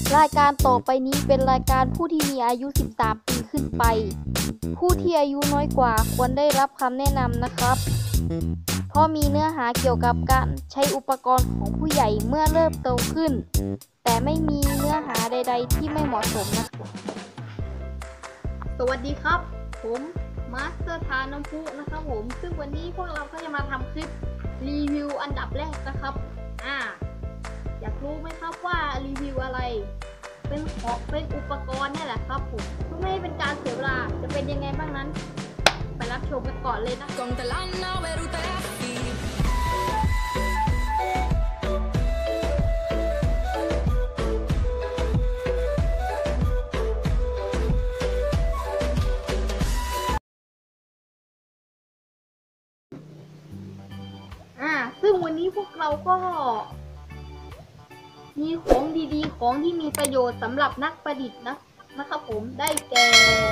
รายการต่อไปนี้เป็นรายการผู้ที่มีอายุ 13 ปีขึ้นไป ผู้ที่อายุน้อยกว่าควรได้รับคำแนะนำนะครับ เพราะมีเนื้อหาเกี่ยวกับการใช้อุปกรณ์ของผู้ใหญ่เมื่อเริ่มโตขึ้น แต่ไม่มีเนื้อหาใดๆที่ไม่เหมาะสมนะสวัสดีครับ ผมมาสเตอร์ทาน้ำพุนะครับผมซึ่งวันนี้พวกเราก็จะมาทำคลิปรีวิวอันดับแรกนะครับอยากรู้ไหมครับว่ารีวิวอะไรเป็นอุปกรณ์นี่แหละครับผมเพื่อไม่ให้เป็นการเสียเวลาจะเป็นยังไงบ้างนั้นไปรับชมกันก่อนเลยนะซึ่งวันนี้พวกเราก็มีของดีๆของที่มีประโยชน์สำหรับนักประดิษฐ์นะครับผมได้แก่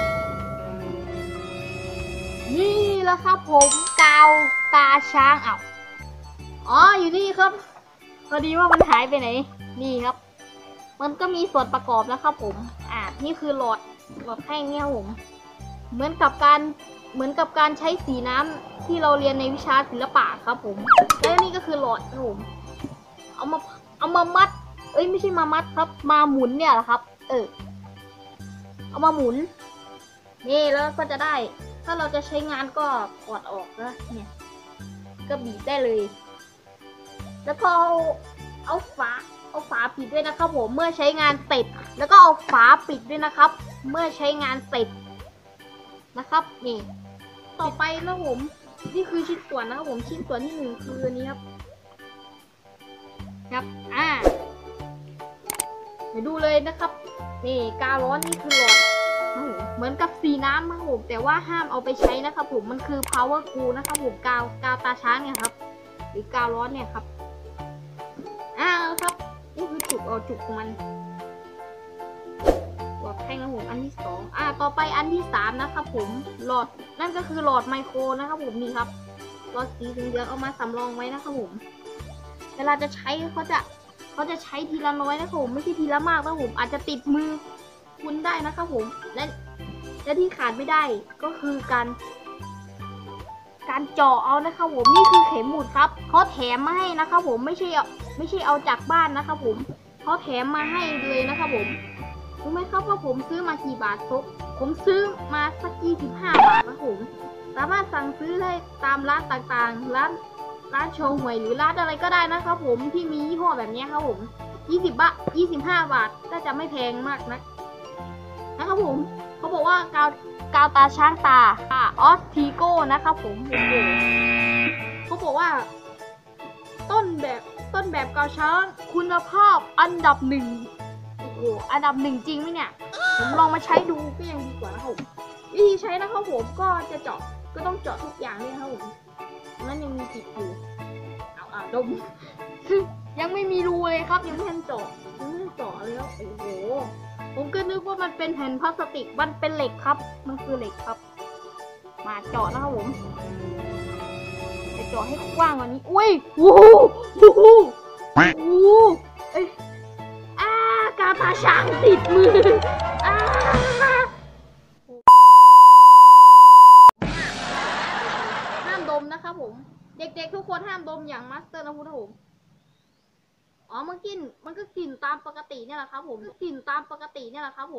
นี่แหละครับผมกาวตาช้างอยู่นี่ครับพอดีว่ามันหายไปไหนนี่ครับมันก็มีส่วนประกอบนะครับผมนี่คือหลอดแท่งเนี่ยผมเหมือนกับการใช้สีน้ำที่เราเรียนในวิชาศิลปะครับผมแล้วนี่ก็คือหลอดครับผมเอามามัดไม่ใช่มามัดครับมาหมุนเนี่ยแหละครับเอามาหมุนนี่แล้วก็จะได้ถ้าเราจะใช้งานก็ถอดออกนะเนี่ยก็บีบได้เลยแล้วก็เอาฝาปิดด้วยนะครับผมเมื่อใช้งานเสร็จแล้วก็เอาฝาปิดด้วยนะครับเมื่อใช้งานเสร็จนะครับนี่ต่อไปนะผมนี่คือชิ้นส่วนนะครับผมชิ้นส่วนที่หนึ่งคืออันนี้ครับเดี๋ยวดูเลยนะครับนี่กาวร้อนนี่คือหลอดเหมือนกับสีน้ำนะครับผมแต่ว่าห้ามเอาไปใช้นะครับผมมันคือ power glue นะครับผมกาวตาช้างเนี่ยครับหรือกาวร้อนเนี่ยครับครับนี่คือจุกของมันหลอดแท่งนะครับผมอันที่สองต่อไปอันที่สามนะครับผมหลอดนั่นก็คือหลอดไมโครนะครับผมนี่ครับหลอดสีเหลืองเอามาสำรองไว้นะครับผมเวลาจะใช้เขาจะใช้ทีละน้อยนะครับผมไม่ใช่ทีละมากนะครับผมอาจจะติดมือคุณได้นะครับผมและที่ขาดไม่ได้ก็คือการเจาะเอานะครับผมนี่คือเข็มหมุดครับเขาแถมมาให้นะครับผมไม่ใช่เอาจากบ้านนะครับผมเขาแถมมาให้เลยนะครับผมรู้ไหมครับว่าผมซื้อมากี่บาทผมซื้อมาสัก25 บาทนะผมสามารถสั่งซื้อได้ตามร้านต่างๆร้านโชว์หวยหรือร้านอะไรก็ได้นะครับผมที่มียี่ห้อแบบนี้ครับผม20 บาท25 บาทก็จะไม่แพงมากนะครับผมเขาบอกว่ากาวตาช้างตาออสทีโก้นะครับผมเขาบอกว่าต้นแบบกาวช้างคุณภาพอันดับ 1อันดับ 1จริงไหมเนี่ยผมลองมาใช้ดูก็ยังดีกว่านะครับผมวิธีใช้นะครับผมก็ต้องเจาะทุกอย่างเลยครับผมนั้นยังมีติดอยู่ดมยังไม่มีรูเลยครับยังไม่ทันเจาะเลยครับโอ้โหผมก็นึกว่ามันเป็นแผ่นพลาสติกมันเป็นเหล็กครับมันคือเหล็กครับมาเจาะนะครับผมจะเจาะให้กว้างกว่านี้อุ้ยโอ้โหกาวตาช้างติดมือห้ามดมนะครับผมเด็กๆทุกคนห้ามดมอย่างมาสเตอร์นะคุณผมมันก็กลิ่นตามปกติเนี่ยแหละครับผมกลิ่นตามปกติเนี่ยแหละครับผม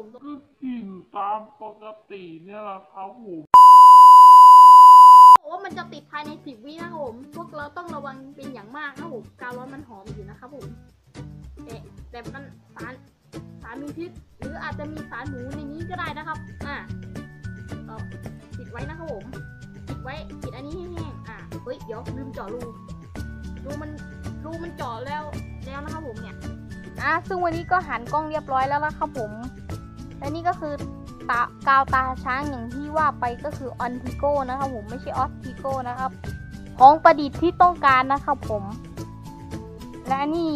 ว่ามันจะติดภายใน10 วินะครับผมพวกเราต้องระวังเป็นอย่างมากนะผมกาวร้อนมันหอมอยู่นะครับผมแต่มันสารมีพิษหรืออาจจะมีสารหนูในนี้ก็ได้นะครับปิดไว้นะครับผมปิดอันนี้ให้แห้งเดี๋ยวลืมเจาะรูมันเจาะแล้วนะครับผมเนี่ยซึ่งวันนี้ก็หันกล้องเรียบร้อยแล้วนะครับผมและนี่ก็คือกาวตาช้างอย่างที่ว่าไปก็คือออนทิโก้นะครับผมไม่ใช่ออสทิโก้นะครับของประดิษฐ์ที่ต้องการนะครับผมและนี่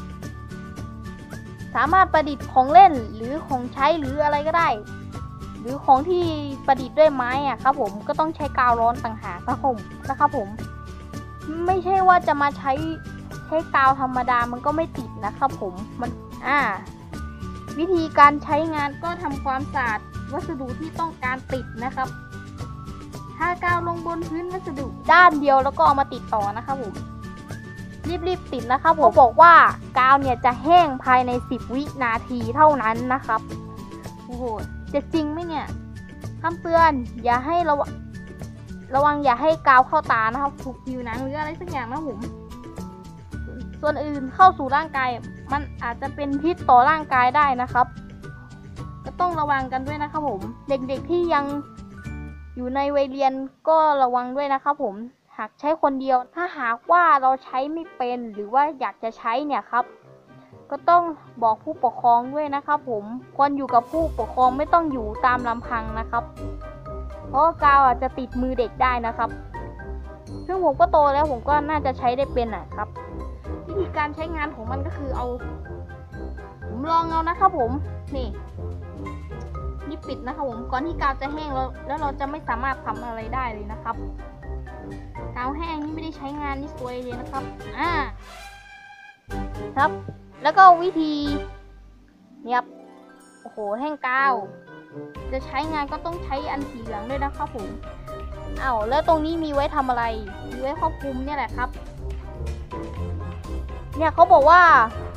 สามารถประดิษฐ์ของเล่นหรือของใช้หรืออะไรก็ได้หรือของที่ประดิษฐ์ด้วยไม้ครับผมก็ต้องใช้กาวร้อนต่างหากนะครับผมไม่ใช่ว่าจะมาใช้กาวธรรมดามันก็ไม่ติดนะครับผมมันวิธีการใช้งานก็ทำความสะอาดวัสดุที่ต้องการติดนะครับทากาวลงบนพื้นวัสดุด้านเดียวแล้วก็เอามาติดต่อนะครับผมรีบติดนะครับผมบอกว่ากาวเนี่ยจะแห้งภายใน10 วินาทีเท่านั้นนะครับโอ้โหจะจริงไหมเนี่ยคำเตือนอย่าให้ระวังอย่าให้กาวเข้าตานะครับถูกผิวหนังหรืออะไรสักอย่างนะผมส่วนอื่นเข้าสู่ร่างกายมันอาจจะเป็นพิษต่อร่างกายได้นะครับก็ต้องระวังกันด้วยนะครับผมเด็กๆที่ยังอยู่ในวัยเรียนก็ระวังด้วยนะครับผมหากใช้คนเดียวถ้าหากว่าเราใช้ไม่เป็นหรือว่าอยากจะใช้เนี่ยครับก็ต้องบอกผู้ปกครองด้วยนะครับผมควรอยู่กับผู้ปกครองไม่ต้องอยู่ตามลำพังนะครับเพราะกาวอาจจะติดมือเด็กได้นะครับซึ่งผมก็โตแล้วผมก็น่าจะใช้ได้เป็นนะครับวิธีการใช้งานของมันก็คือผมลองเอานะครับผมนี่ปิดนะครับผมก่อนที่กาวจะแห้งแล้วเราจะไม่สามารถทำอะไรได้เลยนะครับกาวแห้งนี่ไม่ได้ใช้งานนี่สวยเลยนะครับครับแล้วก็วิธีเนี่ยครับโอ้โหแห้งกาวจะใช้งานก็ต้องใช้อันสีเหลืองด้วยนะครับผมแล้วตรงนี้มีไว้ทำอะไรมีไว้ควบคุมเนี่ยแหละครับเนี่ยเขาบอกว่า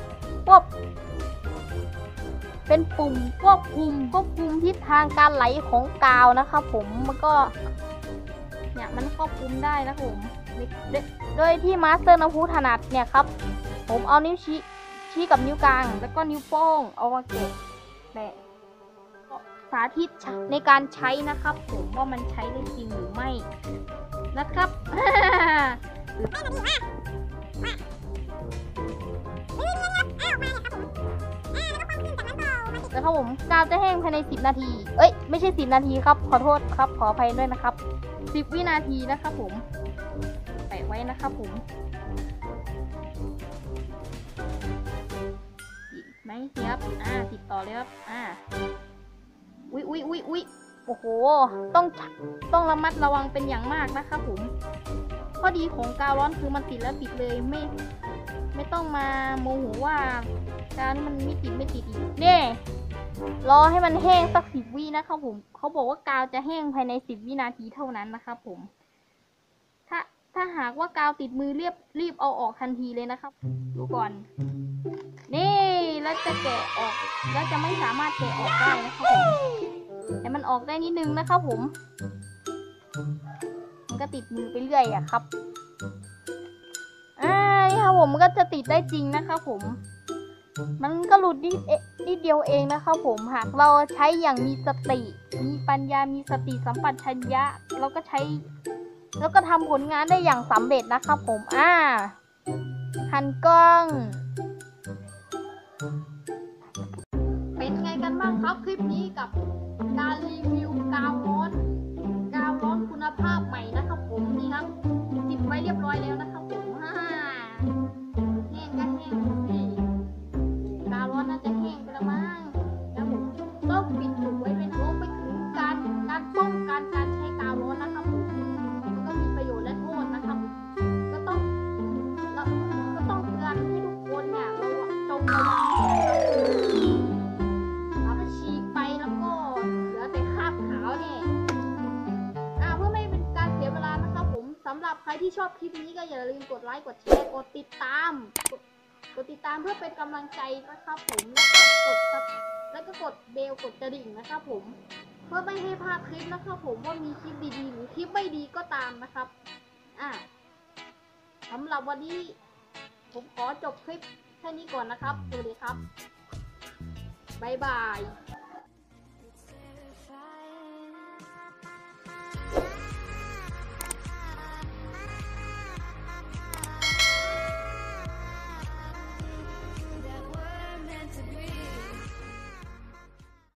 เป็นปุ่มควบคุมทิศทางการไหลของกาวนะครับผมมันก็เนี่ยมันควบคุมได้นะครับผมโดยที่มาสเตอร์น้ำพุถนัดเนี่ยครับผมเอานิ้วชี้กับนิ้วกลางแล้วก็นิ้วโป้งเอามาเก็บแต่สาธิตในการใช้นะครับผมว่ามันใช้ได้จริงหรือไม่นะครับแล้วครับผมกาวจะแห้งภายใน10 นาทีไม่ใช่10 นาทีครับขอโทษครับขออภัยด้วยนะครับ10 วินาทีนะครับผมแปะไว้นะครับผมติดไหมครับติดต่อเลยครับอุ๊ยโอ้โหต้องระมัดระวังเป็นอย่างมากนะครับผมข้อดีของกาวร้อนคือมันติดแล้วติดเลยไม่ต้องมาโมโหว่ากาวนี่มันไม่ติดอีกเนี่ยรอให้มันแห้งสัก10 วินะครับผมเขาบอกว่ากาวจะแห้งภายใน10 วินาทีเท่านั้นนะครับผมถ้าหากว่ากาวติดมือรีบเอาออกทันทีเลยนะครับดูก่อนนี่แล้วจะแกะออกแล้วจะไม่สามารถแกะออกได้นะครับผมแต่มันออกได้นิดนึงนะครับผมมันก็ติดมือไปเรื่อยอะครับนี่ครับผมมันก็จะติดได้จริงนะครับผมมันก็หลุดนิดเดียวเองนะครับผมหากเราใช้อย่างมีสติมีปัญญามีสติสัมปชัญญะเราก็ใช้แล้วก็ทำผลงานได้อย่างสำเร็จนะครับผมหันกล้องเป็นไงกันบ้างครับคลิปนี้กับการรีวิวกาวร้อนคุณภาพใหม่นะครับผมนี่ครับติดไว้เรียบร้อยแล้วนะครับผมแห้งก็แห้งสิกาวร้อนน่าจะแห้งไปแล้วมั้งแล้วผมต้องปิดจุกไว้เป็นรวมไปถึงการป้องกันการใช้กาวร้อนนะครับผมก็มีประโยชน์และโทษนะครับก็ต้องเตือนให้ทุกคนเนี่ยเราจงระวังถ้าฉีกไปแล้วก็เหลือแต่คราบขาวเนี่ยเพื่อไม่เป็นการเสียเวลานะครับผมสำหรับใครที่ชอบคลิปนี้ก็อย่าลืมกดไลค์กดแชร์กดติดตามเพื่อเป็นกำลังใจนะครับผมแล้วก็กดเบลกดกระดิ่งนะครับผมเพื่อไม่ให้พลาดคลิปนะครับผมว่ามีคลิปดีๆหรือคลิปไม่ดีก็ตามนะครับสำหรับวันนี้ผมขอจบคลิปแค่นี้ก่อนนะครับสวัสดีครับบ๊ายบาย